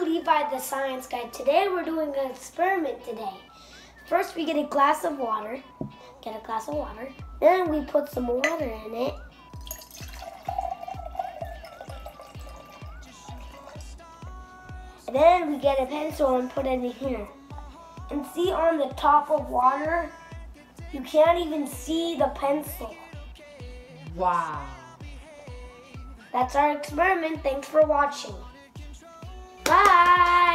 Levi the Science Guy. Today we're doing an experiment today. First we get a glass of water. Then we put some water in it. And then we get a pencil and put it in here. And see on the top of water, you can't even see the pencil. Wow. That's our experiment. Thanks for watching. Bye.